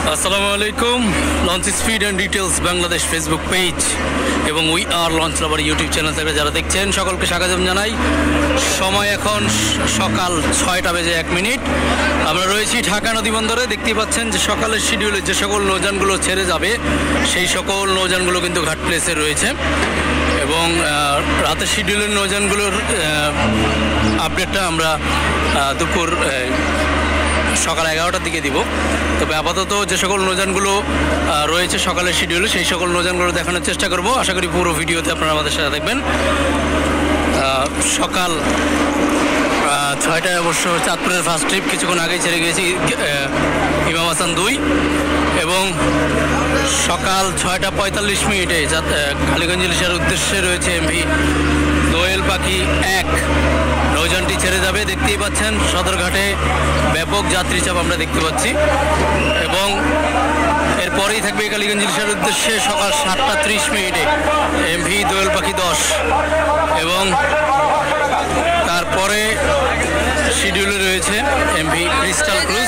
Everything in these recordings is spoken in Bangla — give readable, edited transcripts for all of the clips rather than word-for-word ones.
আসসালামু আলাইকুম। Launch speed and details Bangladesh Facebook page এবং we are launch lover YouTube channel থেকে যারা দেখছেন সকলকে স্বাগতম জানাই। সময় এখন সকাল 6টা বেজে 1 মিনিট। আমরা রয়েছি ঢাকা নদী বন্দরে। দেখতেই পাচ্ছেন যে সকালের শিডিউলে যে সকল নৌযানগুলো ছেড়ে যাবে সেই সকল নৌযানগুলো কিন্তু ঘাট প্লেসে রয়েছে এবং রাতের শিডিউলের নৌযানগুলোর আপডেটটা আমরা দুপুর সকাল 11টার দিকে দিব। তবে আপাতত যে সকল নৌযানগুলো রয়েছে সকালের শিডিউলে সেই সকল নৌযানগুলো দেখানোর চেষ্টা করব। আশা করি পুরো ভিডিওতে আপনারা আমাদের সাথে দেখবেন। সকাল 6টায় অবশ্য চাঁদপুরের ফার্স্ট ট্রিপ কিছুক্ষণ আগেই ছেড়ে গিয়েছি ইমাম হাসান 2 এবং সকাল 6টা 45 মিনিটে কালীগঞ্জ ইলিশার উদ্দেশ্যে রয়েছে এমভি দোয়েল পাখি 1 নৌযানটি ছেড়ে যাবে। দেখতেই পাচ্ছেন সদরঘাটে ব্যাপক যাত্রী চাপ আমরা দেখতে পাচ্ছি এবং এরপরেই থাকবে কালীগঞ্জ ইলিশার উদ্দেশ্যে সকাল 7টা 30 মিনিটে এমভি দোয়েল পাখি 10 এবং তারপরে শিডিউলে রয়েছে এমভি ক্রিস্টাল ক্রুজ।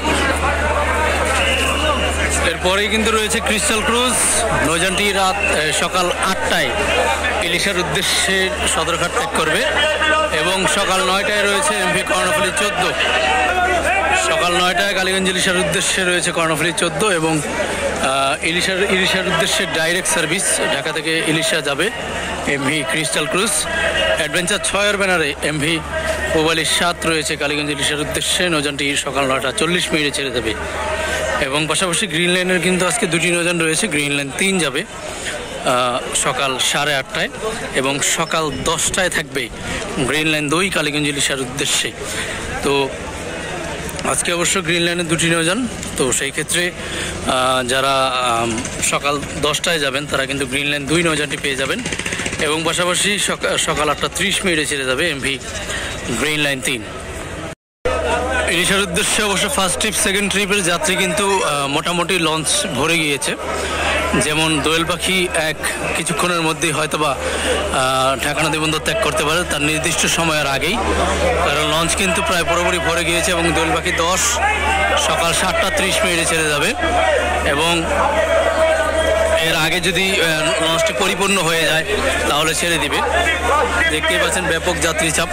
এরপরেই কিন্তু রয়েছে ক্রিস্টাল ক্রুজ নৌযানটি সকাল 8টায় ইলিশার উদ্দেশ্যে সদরঘাট ত্যাগ করবে এবং সকাল 9টায় রয়েছে এমভি কর্ণফুলী 14। সকাল 9টায় কালীগঞ্জ ইলিশার উদ্দেশ্যে রয়েছে কর্ণফুলী 14 এবং ইলিশার উদ্দেশ্যে ডাইরেক্ট সার্ভিস ঢাকা থেকে ইলিশা যাবে এমভি ক্রিস্টাল ক্রুজ। অ্যাডভেঞ্চার 6 ব্যানারে এমভি পূবালী 7 রয়েছে কালীগঞ্জ ইলিশার উদ্দেশ্যে নৌযানটি সকাল 9টা 40 মিনিটে ছেড়ে দেবে এবং পাশাপাশি গ্রিন লাইনের কিন্তু আজকে 2টি নৌযান রয়েছে। গ্রিন লাইন 3 যাবে সকাল 8:30টায় এবং সকাল 10টায় থাকবে গ্রিন লাইন 2 কালীগঞ্জ ইলিশার উদ্দেশ্যে। তো আজকে অবশ্য গ্রিন লাইনের 2টি নৌযান, তো সেই ক্ষেত্রে যারা সকাল 10টায় যাবেন তারা কিন্তু গ্রিন লাইন 2 নৌযানটি পেয়ে যাবেন এবং পাশাপাশি সকাল 8টা 30 মিনিটে ছেড়ে যাবে এমভি গ্রিন লাইন 3। ইলিশার উদ্দেশ্যে অবশ্য ফার্স্ট ট্রিপ সেকেন্ড ট্রিপের যাত্রী কিন্তু মোটামুটি লঞ্চ ভরে গিয়েছে। যেমন দোয়েল পাখি 1 কিছুক্ষণের মধ্যেই হয়তোবা ঢাকা নদী বন্দর ত্যাগ করতে পারে তার নির্দিষ্ট সময়ের আগেই, কারণ লঞ্চ কিন্তু প্রায় পুরোপুরি ভরে গিয়েছে এবং দোয়েল পাখি 10 সকাল 7টা 30 মিনিটে ছেড়ে যাবে এবং এর আগে যদি লঞ্চটি পরিপূর্ণ হয়ে যায় তাহলে ছেড়ে দিবে। দেখতেই পাচ্ছেন ব্যাপক যাত্রী চাপ।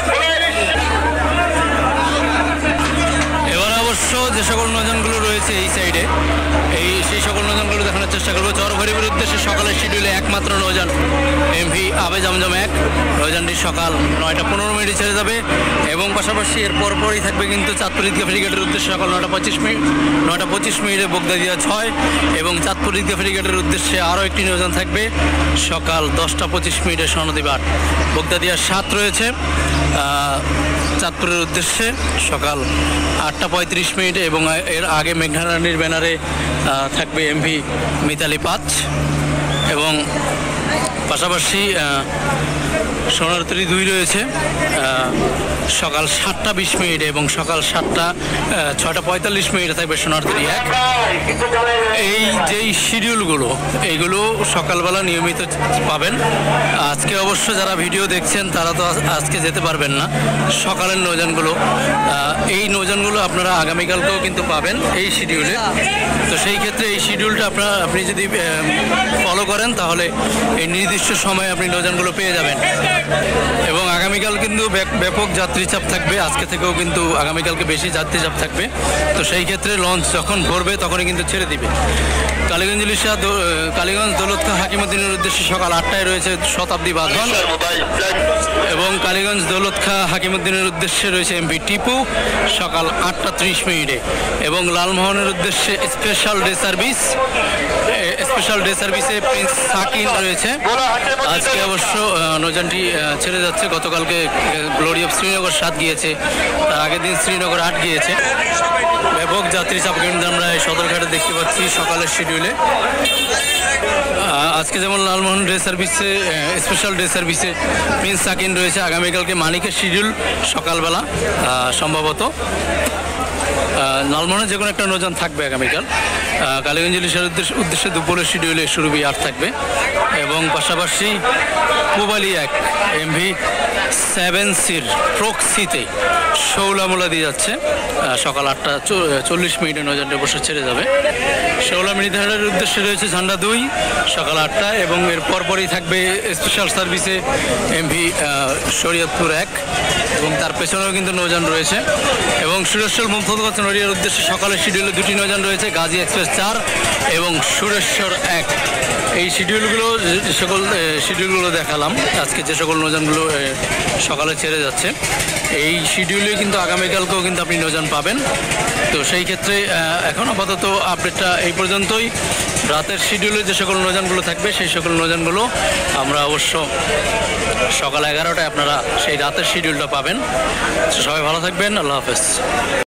অবশ্য যে সকল নৌযানগুলো রয়েছে এই সাইডে সেই সকল নৌযানগুলো দেখানোর চেষ্টা করবো। চরঘড়ির উদ্দেশ্যে সকালের শিডিউলে একমাত্র নৌযান এমভি আবে জমজম 1 নৌযানটি সকাল 9টা 15 মিনিটে ছেড়ে যাবে এবং পাশাপাশি এর পরপরই থাকবে কিন্তু চাঁদপুর ঈদগাহ ফেরিঘাটের উদ্দেশ্যে সকাল 9টা 25 মিনিটে বগদাদিয়া 6 এবং চাঁদপুর ঈদগাহ ফেরিঘাটের উদ্দেশ্যে আরও একটি নৌযান থাকবে সকাল 10টা 25 মিনিটে স্বর্ণদ্বীপ 8 বগদাদিয়া 7 রয়েছে চাঁদপুরের উদ্দেশ্যে সকাল 8টা 35 মিনিটে এবং এর আগে মেঘনা রানীর ব্যানারে থাকবে এমভি মিতালি 5 এবং পাশাপাশি সোনারতরী 2 রয়েছে সকাল 7টা 20 মিনিটে এবং সকাল 6টা 45 মিনিটে থাকবে সোনারতরী 1। এই যেই শিডিউলগুলো এইগুলো সকালবেলা নিয়মিত পাবেন। আজকে অবশ্য যারা ভিডিও দেখছেন তারা তো আজকে যেতে পারবেন না সকালের নৌযানগুলো, এই নৌযানগুলো আপনারা আগামীকালকেও কিন্তু পাবেন এই শিডিউলে। তো সেই ক্ষেত্রে এই শিডিউলটা আপনি যদি ফলো করেন তাহলে এই নির্দিষ্ট সময়ে আপনি নৌযানগুলো পেয়ে যাবেন এবং আগামীকাল কিন্তু ব্যাপক যাত্রী চাপ থাকবে। আজকে থেকেও কিন্তু আগামীকালকে বেশি যাত্রী চাপ থাকবে। তো সেই ক্ষেত্রে লঞ্চ যখন ভরবে তখনই কিন্তু ছেড়ে দিবে। কালীগঞ্জ ইলিশা কালীগঞ্জ দৌলতখাঁ হাকিমুদ্দিনের উদ্দেশ্যে সকাল 8টায় রয়েছে শতাব্দী বাঁধন এবং কালীগঞ্জ দৌলতখাঁ হাকিমুদ্দিনের উদ্দেশ্যে রয়েছে এমভি টিপু সকাল 8টা 30 মিনিটে এবং লালমোহনের উদ্দেশ্যে স্পেশাল ডে সার্ভিসে প্রিন্স সাকিন রয়েছে। আজকে অবশ্য নৌযানটি ছেড়ে যাচ্ছে। গতকালকে গ্লোরি অফ শ্রীনগর 7 গিয়েছে, তার আগের দিন শ্রীনগর 8 গিয়েছে। ব্যাপক যাত্রী চাপ কিন্তু আমরা এই সদরঘাটে দেখতে পাচ্ছি সকালের শিডিউলে। আজকে যেমন লালমোহন ডে সার্ভিসে স্পেশাল ডে সার্ভিসে প্রিন্স সাকিন রয়েছে। আগামীকালকে মানিকের শিডিউল সকালবেলা সম্ভবত লালমোহনে যে কোনো একটা নৌযান থাকবে আগামীকাল। কালীগঞ্জ ইলিশার উদ্দেশ্যে দুপুরের শিডিউলে সুরভি 8 থাকবে এবং পাশাপাশি পূবালী 1 এমভি 7C'র প্রক্সিতে শৌলামুলা দিয়ে যাচ্ছে সকাল 8:40 নৌযানটি অবশ্য ছেড়ে যাবে। শৌলা মৃধারের উদ্দেশ্যে রয়েছে ঝান্ডা 2 সকাল 8টায়, এবং এর পরপরই থাকবে স্পেশাল সার্ভিসে এমভি শরীয়তপুর 1, এবং তার পেছনেও কিন্তু নৌযান রয়েছে। এবং সুরেশ্বর মুমতাজ নড়িয়ার উদ্দেশ্যে সকালের শিডিউলে 2টি নৌযান রয়েছে, গাজী এক্সপ্রেস 4 এবং সুরেশ্বর 1। এই শিডিউলগুলো দেখালাম আজকে, যে সকল নৌযানগুলো সকালে ছেড়ে যাচ্ছে। এই শিডিউলে কিন্তু আগামীকালকেও কিন্তু আপনি নৌযান পাবেন। তো সেই ক্ষেত্রে এখন আপাতত আপডেটটা এই পর্যন্তই। রাতের শিডিউলে যে সকল নৌযানগুলো থাকবে সেই সকল নৌযানগুলো আমরা অবশ্য সকাল 11টায় আপনারা সেই রাতের শিডিউলটা পাবেন। সবাই ভালো থাকবেন, আল্লাহ হাফেজ।